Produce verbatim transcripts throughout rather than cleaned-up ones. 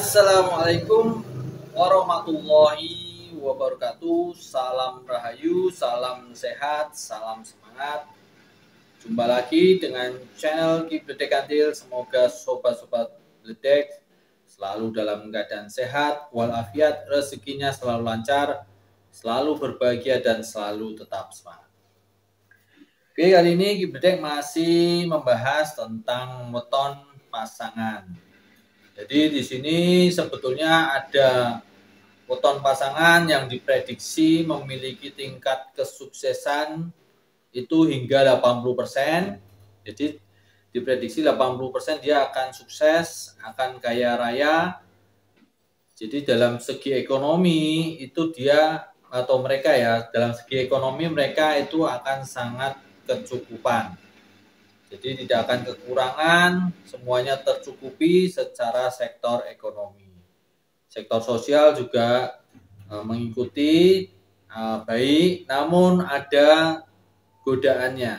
Assalamualaikum warahmatullahi wabarakatuh. Salam rahayu, salam sehat, salam semangat. Jumpa lagi dengan channel Ki Bledek Kantil. Semoga sobat-sobat Bledek selalu dalam keadaan sehat walafiat, rezekinya selalu lancar, selalu berbahagia dan selalu tetap semangat. Oke, kali ini Ki Bledek masih membahas tentang weton pasangan. Jadi di sini sebetulnya ada weton pasangan yang diprediksi memiliki tingkat kesuksesan itu hingga delapan puluh persen. Jadi diprediksi delapan puluh persen dia akan sukses, akan kaya raya. Jadi dalam segi ekonomi itu dia atau mereka ya, dalam segi ekonomi mereka itu akan sangat kecukupan. Jadi tidak akan kekurangan, semuanya tercukupi secara sektor ekonomi. Sektor sosial juga e, mengikuti e, baik, namun ada godaannya.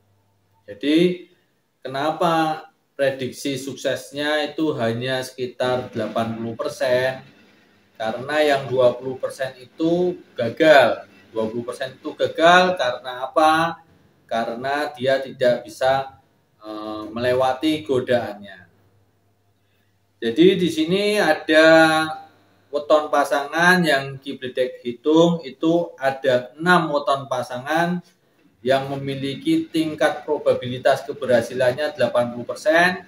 Jadi kenapa prediksi suksesnya itu hanya sekitar delapan puluh persen? Karena yang dua puluh persen itu gagal. dua puluh persen itu gagal karena apa? Karena dia tidak bisa melewati godaannya. Jadi di sini ada weton pasangan yang Ki Bledek hitung, itu ada enam weton pasangan yang memiliki tingkat probabilitas keberhasilannya delapan puluh persen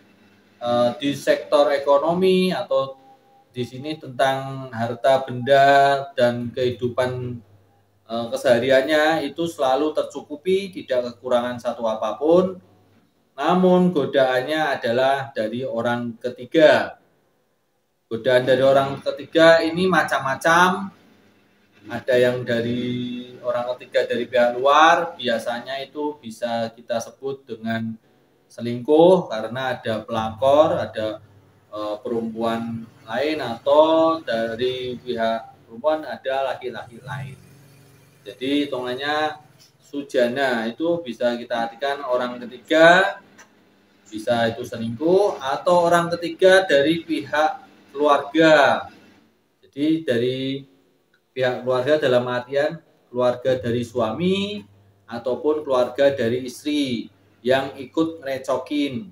di sektor ekonomi, atau di sini tentang harta benda dan kehidupan kesehariannya itu selalu tercukupi, tidak kekurangan satu apapun. Namun godaannya adalah dari orang ketiga. Godaan dari orang ketiga ini macam-macam. Ada yang dari orang ketiga dari pihak luar, biasanya itu bisa kita sebut dengan selingkuh karena ada pelakor, ada e, perempuan lain, atau dari pihak perempuan ada laki-laki lain. Jadi hitungannya sujana itu bisa kita artikan orang ketiga, bisa itu selingkuh, atau orang ketiga dari pihak keluarga. Jadi dari pihak keluarga dalam artian keluarga dari suami ataupun keluarga dari istri yang ikut ngerecokin.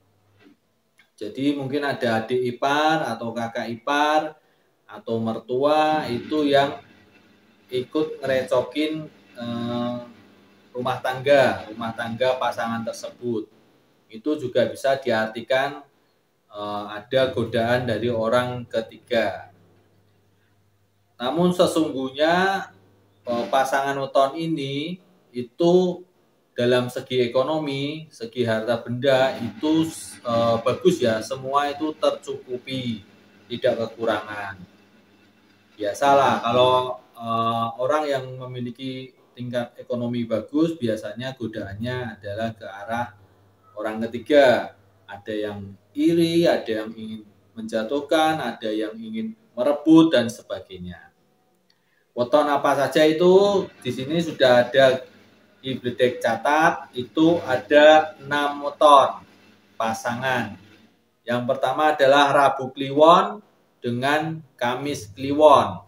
Jadi mungkin ada adik ipar atau kakak ipar atau mertua itu yang ikut ngerecokin eh, rumah tangga, rumah tangga pasangan tersebut. Itu juga bisa diartikan eh, ada godaan dari orang ketiga. Namun sesungguhnya eh, pasangan weton ini itu dalam segi ekonomi, segi harta benda itu eh, bagus ya, semua itu tercukupi, tidak kekurangan. Biasalah kalau eh, orang yang memiliki tingkat ekonomi bagus biasanya godaannya adalah ke arah orang ketiga. Ada yang iri, ada yang ingin menjatuhkan, ada yang ingin merebut dan sebagainya. Weton apa saja itu di sini sudah ada Ki Bledek catat, itu ada enam weton pasangan. Yang pertama adalah Rabu Kliwon dengan Kamis Kliwon.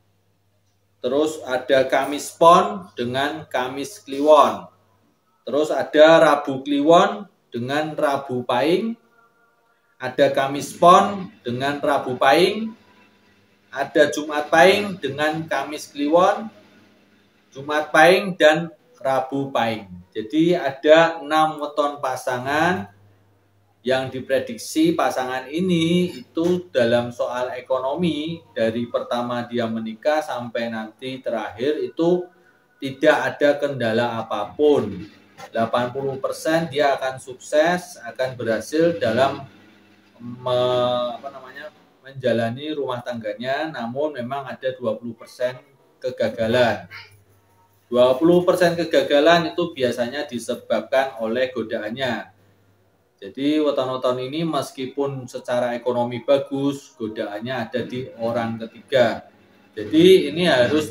Terus ada Kamis Pon dengan Kamis Kliwon. Terus ada Rabu Kliwon dengan Rabu Pahing. Ada Kamis Pon dengan Rabu Pahing. Ada Jumat Pahing dengan Kamis Kliwon. Jumat Pahing dan Rabu Pahing. Jadi ada enam weton pasangan yang diprediksi pasangan ini itu dalam soal ekonomi dari pertama dia menikah sampai nanti terakhir itu tidak ada kendala apapun. delapan puluh persen dia akan sukses, akan berhasil dalam me, apa namanya, menjalani rumah tangganya, namun memang ada dua puluh persen kegagalan. dua puluh persen kegagalan itu biasanya disebabkan oleh godaannya. Jadi weton-weton ini meskipun secara ekonomi bagus, godaannya ada di orang ketiga. Jadi ini harus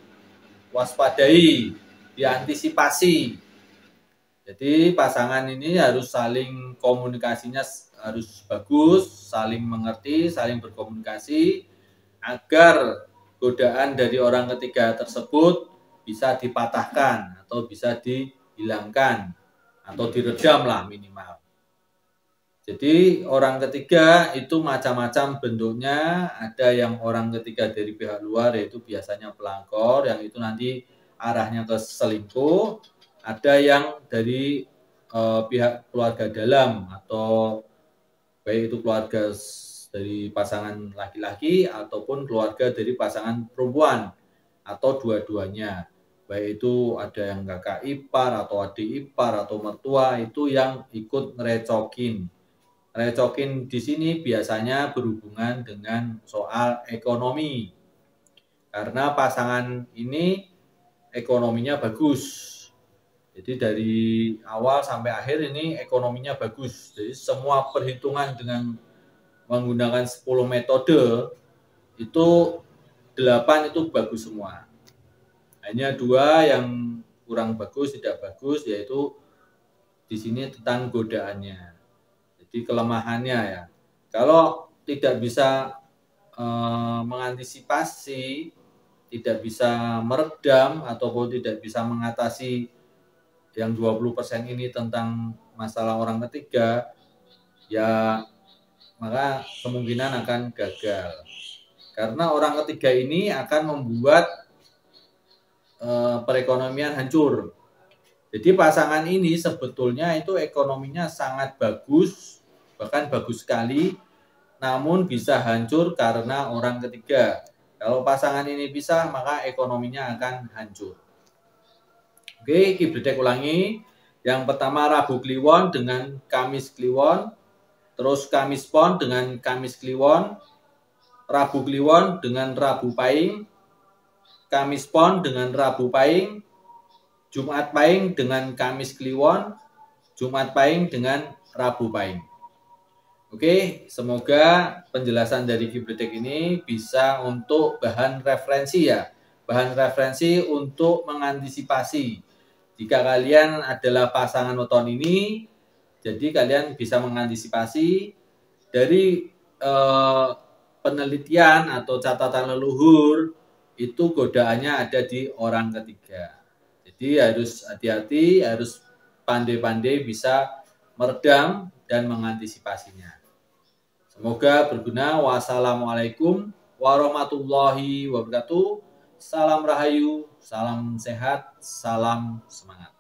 diwaspadai, diantisipasi. Jadi pasangan ini harus saling komunikasinya harus bagus, saling mengerti, saling berkomunikasi agar godaan dari orang ketiga tersebut bisa dipatahkan atau bisa dihilangkan atau diredam lah minimal. Jadi orang ketiga itu macam-macam bentuknya, ada yang orang ketiga dari pihak luar yaitu biasanya pelakor yang itu nanti arahnya ke selingkuh, ada yang dari eh, pihak keluarga dalam atau baik itu keluarga dari pasangan laki-laki ataupun keluarga dari pasangan perempuan atau dua-duanya. Baik itu ada yang kakak ipar atau adik ipar atau mertua itu yang ikut ngerecokin. Recokin di sini biasanya berhubungan dengan soal ekonomi. Karena pasangan ini ekonominya bagus. Jadi dari awal sampai akhir ini ekonominya bagus. Jadi semua perhitungan dengan menggunakan sepuluh metode itu delapan itu bagus semua. Hanya dua yang kurang bagus, tidak bagus, yaitu di sini tentang godaannya. Jadi kelemahannya ya, kalau tidak bisa e, mengantisipasi, tidak bisa meredam ataupun tidak bisa mengatasi yang dua puluh persen ini tentang masalah orang ketiga, ya maka kemungkinan akan gagal. Karena orang ketiga ini akan membuat e, perekonomian hancur. Jadi pasangan ini sebetulnya itu ekonominya sangat bagus, bahkan bagus sekali, namun bisa hancur karena orang ketiga. Kalau pasangan ini bisa, maka ekonominya akan hancur. Oke, Kibledek ulangi. Yang pertama Rabu Kliwon dengan Kamis Kliwon, terus Kamis Pon dengan Kamis Kliwon, Rabu Kliwon dengan Rabu Pahing, Kamis Pon dengan Rabu Pahing, Jumat Pahing dengan Kamis Kliwon, Jumat Pahing dengan Rabu Pahing. Oke, semoga penjelasan dari Kibledek ini bisa untuk bahan referensi ya. Bahan referensi untuk mengantisipasi. Jika kalian adalah pasangan weton ini, jadi kalian bisa mengantisipasi dari eh, penelitian atau catatan leluhur, itu godaannya ada di orang ketiga. Jadi harus hati-hati, harus pandai-pandai bisa meredam dan mengantisipasinya. Semoga berguna. Wassalamualaikum warahmatullahi wabarakatuh. Salam rahayu, salam sehat, salam semangat.